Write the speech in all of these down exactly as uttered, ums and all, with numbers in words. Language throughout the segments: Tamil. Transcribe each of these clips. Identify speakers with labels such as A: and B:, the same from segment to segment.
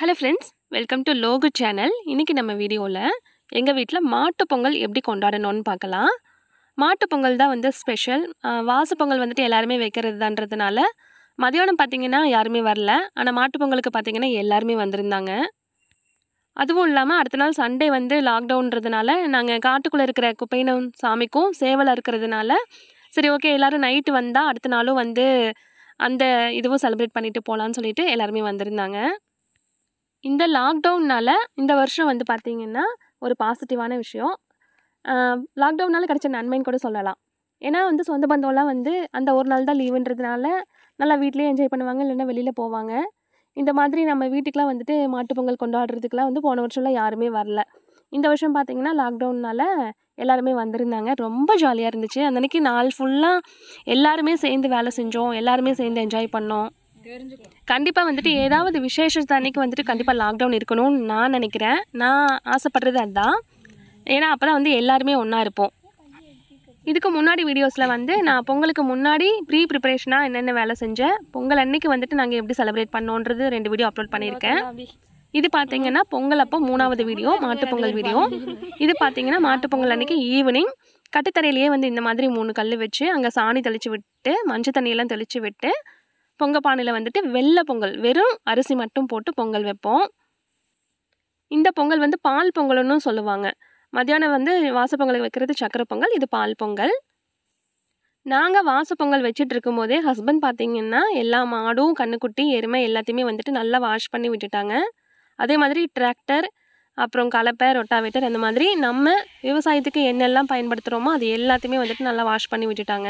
A: Hello friends, welcome to Logu channel. இன்னைக்கு நம்ம வீடியோல எங்க வீட்ல மாட்டு பொங்கல் எப்படி கொண்டாடணும்னு பார்க்கலாம். மாட்டு பொங்கல் தான் வந்து ஸ்பெஷல். வாச பொங்கல் வந்துட்டு எல்லாரும் வைக்கிறதுன்றதுனால மதியானம் பாத்தீங்கன்னா யாருமே வரல. ஆனா மாட்டு பொங்கலுக்கு பாத்தீங்கன்னா எல்லாரும் வந்திருந்தாங்க. அதுவும் இல்லாம அடுத்த நாள் சண்டே வந்து லாக் டவுன்றதுனால நாங்க காட்டுக்குள்ள இருக்கிற குப்பைனம் சாமிக்கும் சேவல இருக்கிறதுனால சரி ஓகே எல்லாரும் நைட் வந்தா அடுத்த நாளும் வந்து அந்த இதுவும் செலிப்ரேட் பண்ணிட்டு போலாம்னு சொல்லிட்டு எல்லாரும் வந்திருந்தாங்க. இந்த லாக்டவுன்னால இந்த வருஷம் வந்து பார்த்தீங்கன்னா ஒரு பாசிட்டிவான விஷயம். லாக்டவுனால் கிடைச்ச நன்மைன்னு கூட சொல்லலாம். ஏன்னா வந்து சொந்த பந்தம்லாம் வந்து அந்த ஒரு நாள் தான் லீவுன்றதுனால நல்லா வீட்லேயே என்ஜாய் பண்ணுவாங்க, இல்லைன்னா வெளியில் போவாங்க. இந்த மாதிரி நம்ம வீட்டுக்கெலாம் வந்துட்டு மாட்டு பொங்கல் கொண்டாடுறதுக்குலாம் வந்து போன வருஷம்லாம் யாருமே வரல. இந்த வருஷம் பார்த்தீங்கன்னா லாக்டவுன்னால எல்லாருமே வந்திருந்தாங்க. ரொம்ப ஜாலியாக இருந்துச்சு. அந்த அன்றைக்கி நாள் ஃபுல்லாக எல்லாருமே சேர்ந்து வேலை செஞ்சோம், எல்லாருமே சேர்ந்து என்ஜாய் பண்ணோம். கண்டிப்பாக வந்துட்டு ஏதாவது விசேஷத்து அன்னைக்கு வந்துட்டு கண்டிப்பாக லாக்டவுன் இருக்கணும்னு நான் நினைக்கிறேன். நான் ஆசைப்படுறது அதுதான். ஏன்னா அப்போ தான் வந்து எல்லாருமே ஒன்றா இருப்போம். இதுக்கு முன்னாடி வீடியோஸில் வந்து நான் பொங்கலுக்கு முன்னாடி ப்ரீ ப்ரிப்பரேஷனாக என்னென்ன வேலை செஞ்சேன், பொங்கல் அன்னைக்கு வந்துட்டு நாங்கள் எப்படி செலிப்ரேட் பண்ணோன்றது ரெண்டு வீடியோ அப்லோட் பண்ணியிருக்கேன். இது பார்த்தீங்கன்னா பொங்கல் அப்போ மூணாவது வீடியோ, மாட்டு பொங்கல் வீடியோ. இது பார்த்தீங்கன்னா மாட்டு பொங்கல் அன்னைக்கு ஈவினிங் கட்டுத்தரையிலேயே வந்து இந்த மாதிரி மூணு கல் வச்சு அங்கே சாணி தெளித்து விட்டு மஞ்சள் தண்ணியெல்லாம் தெளித்து விட்டு பொங்க பானையில் வந்துட்டு வெள்ளை பொங்கல் வெறும் அரிசி மட்டும் போட்டு பொங்கல் வைப்போம். இந்த பொங்கல் வந்து பால் பொங்கல்னு சொல்லுவாங்க. மத்தியானம் வந்து வாசப்பொங்கல் வைக்கிறது சக்கரை பொங்கல், இது பால் பொங்கல். நாங்கள் வாசப்பொங்கல் வச்சுட்டு இருக்கும் போதே ஹஸ்பண்ட் பார்த்தீங்கன்னா எல்லா மாடும் கண்ணுக்குட்டி எருமை எல்லாத்தையுமே வந்துட்டு நல்லா வாஷ் பண்ணி விட்டுட்டாங்க. அதே மாதிரி டிராக்டர் அப்புறம் கலப்பை ரொட்டாவேட்டர் அந்த மாதிரி நம்ம விவசாயத்துக்கு என்னெல்லாம் பயன்படுத்துகிறோமோ அது எல்லாத்தையுமே வந்துட்டு நல்லா வாஷ் பண்ணி விட்டுட்டாங்க.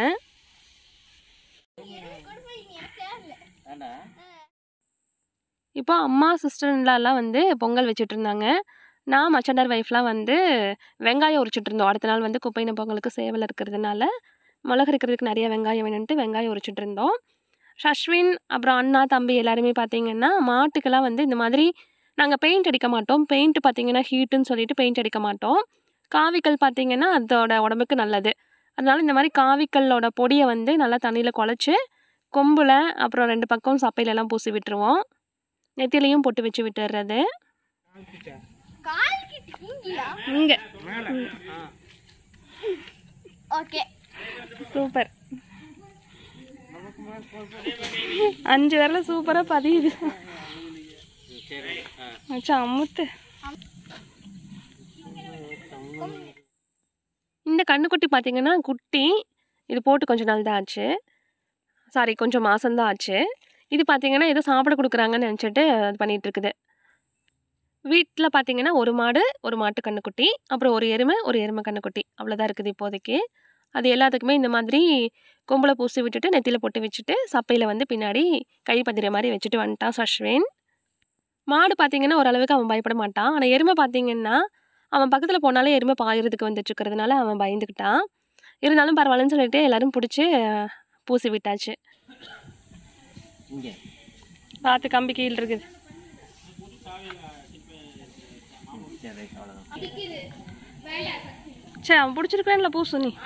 A: இப்போ அம்மா சிஸ்டர்லாம் வந்து பொங்கல் வச்சுட்டு இருந்தாங்க. நான் மச்சண்டார் ஒய்ஃப்லாம் வந்து வெங்காயம் உரிச்சிட்டு இருந்தோம். அடுத்த நாள் வந்து குப்பையின பொங்கலுக்கு சேவல் இருக்கிறதுனால மிளகு இருக்கிறதுக்கு நிறைய வெங்காயம் வேணுன்ட்டு வெங்காயம் உரிச்சிட்டு இருந்தோம். அஸ்வின் அப்புறம் அண்ணா தம்பி எல்லாருமே பார்த்தீங்கன்னா மாட்டுக்கெல்லாம் வந்து இந்த மாதிரி நாங்கள் பெயிண்ட் அடிக்க மாட்டோம். பெயிண்ட் பார்த்தீங்கன்னா ஹீட்டுன்னு சொல்லிட்டு பெயிண்ட் அடிக்க மாட்டோம். காவிக்கல் பார்த்தீங்கன்னா அதோட உடம்புக்கு நல்லது. அதனால இந்த மாதிரி காவிக்கல்லோட பொடியை வந்து நல்லா தண்ணியில் குழச்சி கொம்பில் அப்புறம் ரெண்டு பக்கம் சப்பையிலெல்லாம் பூசி விட்டுருவோம். நெத்திலையும் பொட்டு வச்சு விட்டுறது. இங்கே
B: ஓகே
A: சூப்பர். அஞ்சு வரல சூப்பராக பதியுது. அமுத்து. இந்த கண்ணுக்குட்டி பார்த்தீங்கன்னா குட்டி, இது போட்டு கொஞ்ச நாள் தான் ஆச்சு, சாரி கொஞ்சம் மாதம்தான் ஆச்சு. இது பார்த்தீங்கன்னா ஏதோ சாப்பிட கொடுக்குறாங்கன்னு நினச்சிட்டு அது பண்ணிகிட்டு இருக்குது. வீட்டில் பார்த்தீங்கன்னா ஒரு மாடு ஒரு மாட்டு கண்ணுக்குட்டி அப்புறம் ஒரு எருமை ஒரு எருமை கண்ணுக்குட்டி அவ்வளோதான் இருக்குது இப்போதைக்கு. அது எல்லாத்துக்குமே இந்த மாதிரி கொம்பளை பூசி விட்டுட்டு நெத்தியில் போட்டு வச்சுட்டு சப்பையில் வந்து பின்னாடி கை பதிர மாதிரி வச்சுட்டு வந்துட்டான் அஸ்வின். மாடு பார்த்தீங்கன்னா ஓரளவுக்கு அவன் பயப்பட மாட்டான். ஆனால் எருமை பார்த்தீங்கன்னா அவன் பக்கத்தில் போனாலே எருமை பாயிறதுக்கு வந்துட்டுருக்கிறதுனால அவன் பயந்துக்கிட்டான். இருந்தாலும் பரவாயில்லன்னு சொல்லிட்டு எல்லோரும் பிடிச்சி பூசி விட்டாச்சு. பார்த்து கம்பி கீழ் இருக்குது. சரி அவன் பிடிச்சிருக்கேன்ல பூசு நீ.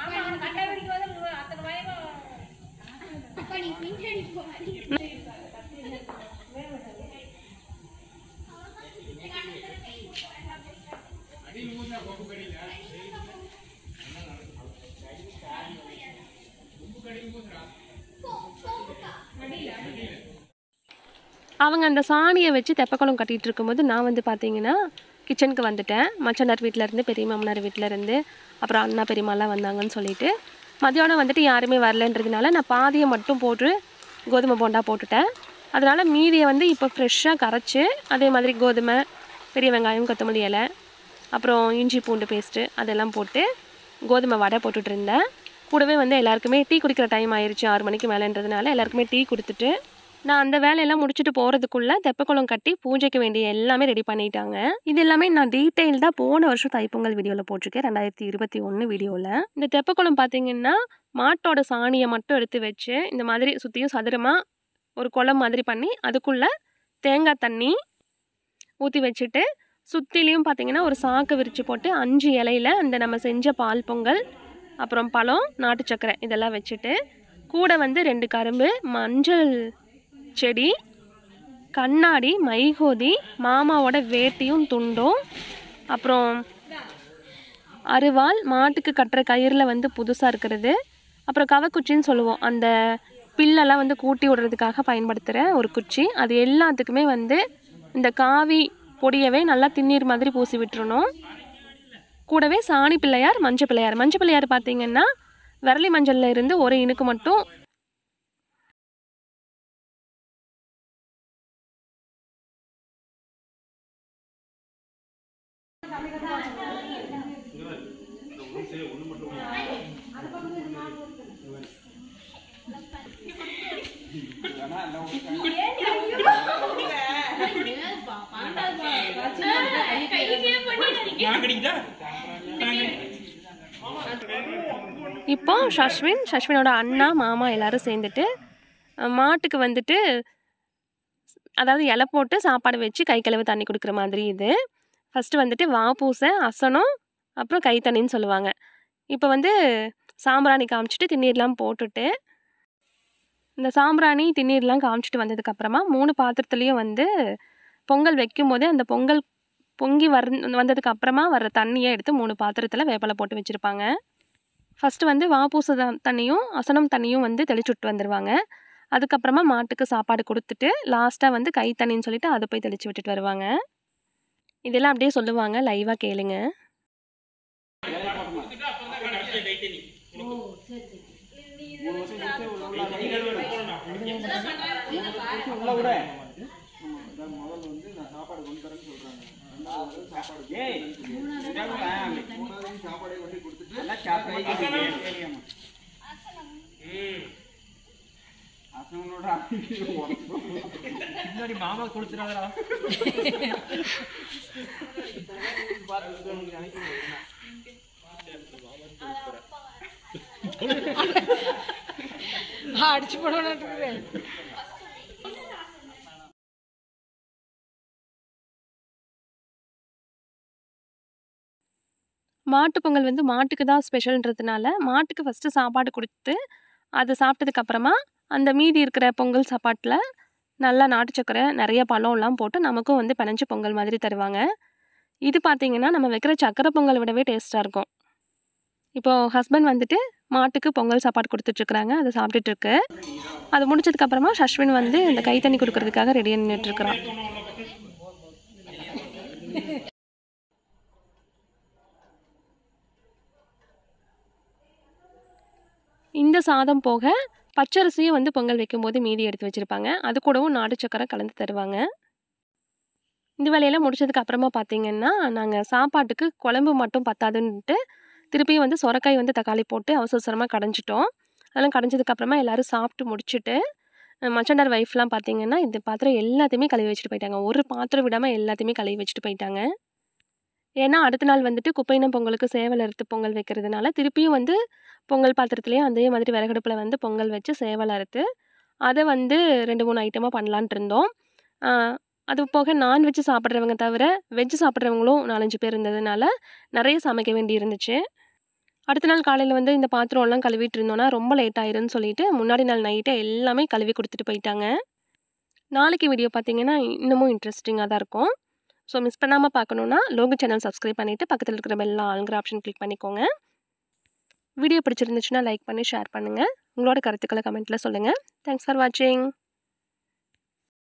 A: அவங்க அந்த சாணியை வச்சு தெப்பக்குளம் கட்டிகிட்டு இருக்கும்போது நான் வந்து பார்த்தீங்கன்னா கிச்சனுக்கு வந்துட்டேன். மச்சனார் வீட்டிலேருந்து பெரிய மாமனார் வீட்டிலேருந்து அப்புறம் அண்ணா பெரியம்மாலாம் வந்தாங்கன்னு சொல்லிட்டு மதியானம் வந்துட்டு யாருமே வரலன்றதுனால நான் பாதியை மட்டும் போட்டு கோதுமை போண்டா போட்டுட்டேன். அதனால் மீதியை வந்து இப்போ ஃப்ரெஷ்ஷாக கரைச்சி அதே மாதிரி கோதுமை பெரிய வெங்காயம் கொத்தமல்லி இலை அப்புறம் இஞ்சி பூண்டு பேஸ்ட்டு அதெல்லாம் போட்டு கோதுமை வடை போட்டுட்டு இருந்தேன். கூடவே வந்து எல்லாருக்குமே டீ குடிக்கிற டைம் ஆயிடுச்சு, ஆறு மணிக்கு மேலேன்றதுனால எல்லாருக்குமே டீ கொடுத்துட்டு நான் அந்த வேலையெல்லாம் முடிச்சுட்டு போகிறதுக்குள்ளே தெப்பக்குளம் கட்டி பூஜைக்கு வேண்டிய எல்லாமே ரெடி பண்ணிட்டாங்க. இது எல்லாமே நான் டீட்டெயில்டாக போன வருஷம் தைப்பொங்கல் வீடியோவில் போட்டிருக்கேன், ரெண்டாயிரத்தி இருபத்தி ஒன்று வீடியோவில். இந்த தெப்பக்குளம் பார்த்தீங்கன்னா மாட்டோட சாணியை மட்டும் எடுத்து வச்சு இந்த மாதிரி சுற்றியும் சதுரமாக ஒரு குளம் மாதிரி பண்ணி அதுக்குள்ளே தேங்காய் தண்ணி ஊற்றி வச்சுட்டு சுற்றிலையும் பார்த்தீங்கன்னா ஒரு சாக்கு விரித்து போட்டு அஞ்சு இலையில் அந்த நம்ம செஞ்ச பால் பொங்கல் அப்புறம் பழம் நாட்டு சக்கரை இதெல்லாம் வச்சுட்டு கூட வந்து ரெண்டு கரும்பு மஞ்சள் செடி கண்ணாடி, மைகோதி, மாமாவோட வேட்டியும் துண்டும், அப்புறம் அருவாள், மாட்டுக்கு கட்டுற கயிறில் வந்து புதுசாக இருக்கிறது, அப்புறம் கவக்குச்சின்னு சொல்லுவோம், அந்த பில்லெல்லாம் வந்து கூட்டி விடுறதுக்காக பயன்படுத்துகிற ஒரு குச்சி. அது எல்லாத்துக்குமே வந்து இந்த காவி பொடியவே நல்லா திண்ணீர் மாதிரி பூசி விட்டுறணும். கூடவே சாணி பிள்ளையார், மஞ்சள் பிள்ளையார். மஞ்சள் பிள்ளையார் பார்த்திங்கன்னா விரலி மஞ்சளில் இருந்து ஒரு இனுக்கு மட்டும் இப்போ சஷ்வின், சஷ்வினோட அண்ணா, மாமா எல்லாரும் சேர்ந்துட்டு மாட்டுக்கு வந்துட்டு அதாவது இலை போட்டு சாப்பாடு வச்சு கை கழுவு தண்ணி கொடுக்குற மாதிரி. இது ஃபஸ்ட்டு வந்துட்டு வாப்பூசை, அசனம், அப்புறம் கை தண்ணின்னு சொல்லுவாங்க. இப்போ வந்து சாம்பிராணி காமிச்சிட்டு திண்ணீர்லாம் போட்டுட்டு, இந்த சாம்பிராணி திண்ணீர்லாம் காமிச்சிட்டு வந்ததுக்கப்புறமா மூணு பாத்திரத்துலேயும் வந்து பொங்கல் வைக்கும் போதே அந்த பொங்கல் பொங்கி வர் வந்ததுக்கு அப்புறமா வர்ற தண்ணியை எடுத்து மூணு பாத்திரத்தில் வேப்பலை போட்டு வச்சுருப்பாங்க. ஃபஸ்ட்டு வந்து வாப்பூசை தண்ணியும் அசனம் தண்ணியும் வந்து தெளிச்சு விட்டு வந்துடுவாங்க. அதுக்கப்புறமா மாட்டுக்கு சாப்பாடு கொடுத்துட்டு லாஸ்ட்டாக வந்து கை தண்ணின்னு சொல்லிட்டு அதை போய் தெளித்து விட்டுட்டு வருவாங்க. இதெல்லாம் அப்படியே சொல்லுவாங்க, லைவாக கேளுங்க.
B: மாமா கொடுத்துறாங்களா அடிச்சு போடணும்.
A: மாட்டு பொங்கல் வந்து மாட்டுக்கு தான் ஸ்பெஷல்ன்றதுனால மாட்டுக்கு ஃபஸ்ட்டு சாப்பாடு கொடுத்து அதை சாப்பிட்டதுக்கப்புறமா அந்த மீதி இருக்கிற பொங்கல் சாப்பாட்டில் நல்லா நாட்டு சக்கரை, நிறைய பழம்லாம் போட்டு நமக்கும் வந்து பிணைஞ்சு பொங்கல் மாதிரி தருவாங்க. இது பார்த்திங்கன்னா நம்ம வைக்கிற சக்கரை பொங்கல் விடவே டேஸ்ட்டாக இருக்கும். இப்போது ஹஸ்பண்ட் வந்துட்டு மாட்டுக்கு பொங்கல் சாப்பாடு கொடுத்துட்ருக்குறாங்க, அதை சாப்பிட்டுட்ருக்கு. அது முடிச்சதுக்கப்புறமா சஷ்வின் வந்து இந்த கை தண்ணி கொடுக்கறதுக்காக ரெடியாக நின்றுட்டுருக்குறான். இந்த சாதம் போக பச்சரிசியும் வந்து பொங்கல் வைக்கும்போது மீதி எடுத்து வச்சுருப்பாங்க. அது கூடவும் நாட்டு சக்கரை கலந்து தருவாங்க. இந்த வேலையெல்லாம் முடிச்சதுக்கு அப்புறமா பார்த்திங்கன்னா நாங்கள் சாப்பாட்டுக்கு குழம்பு மட்டும் பத்தாதுன்ட்டு திருப்பியும் வந்து சொரக்காய் வந்து தக்காளி போட்டு அவசர அவசரமாக கடைஞ்சிட்டோம். அதெல்லாம் கடைஞ்சதுக்கப்புறமா எல்லோரும் சாப்பிட்டு முடிச்சுட்டு மச்சாண்டார் ஒய்ஃப்லாம் பார்த்திங்கன்னா இந்த பாத்திரம் எல்லாத்தையுமே கழுவி வச்சுட்டு போயிட்டாங்க. ஒரு பாத்திரம் விடாமல் எல்லாத்தையுமே கழுவி வச்சுட்டு போயிட்டாங்க. ஏன்னா அடுத்த நாள் வந்துட்டு குப்பையினம் பொங்கலுக்கு சேவல் அறுத்து பொங்கல் வைக்கிறதுனால திருப்பியும் வந்து பொங்கல் பாத்திரத்துலேயே அதே மாதிரி விறகடுப்பில் வந்து பொங்கல் வச்சு சேவல் அறுத்து அதை வந்து ரெண்டு மூணு ஐட்டமாக பண்ணலான்ட்டு இருந்தோம். அது போக நான்வெஜ் சாப்பிட்றவங்க தவிர வெஜ்ஜு சாப்பிட்றவங்களும் நாலஞ்சு பேர் இருந்ததுனால நிறைய சமைக்க வேண்டி இருந்துச்சு. அடுத்த நாள் காலையில் வந்து இந்த பாத்திரம்லாம் கழுவிட்டு இருந்தோன்னா ரொம்ப லேட் ஆயிருன்னு சொல்லிட்டு முன்னாடி நாள் நைட்டே எல்லாமே கழுவி கொடுத்துட்டு போயிட்டாங்க. நாளைக்கு வீடியோ பார்த்திங்கன்னா இன்னமும் இன்ட்ரெஸ்டிங்காக தான் இருக்கும். ஸோ மிஸ் பண்ணாமல் பார்க்கணுன்னா லோகு சேனல் சப்ஸ்கிரைப் பண்ணிவிட்டு பக்கத்தில் இருக்கிற பெல் ஆளுங்கிற ஆப்ஷன் கிளிக் பண்ணிக்கோங்க. வீடியோ பிடிச்சிருந்துச்சுன்னா லைக் பண்ணி ஷேர் பண்ணுங்கள். உங்களோட கருத்துக்களை கமெண்ட்டில் சொல்லுங்கள். தேங்க்ஸ் ஃபார் வாட்சிங்.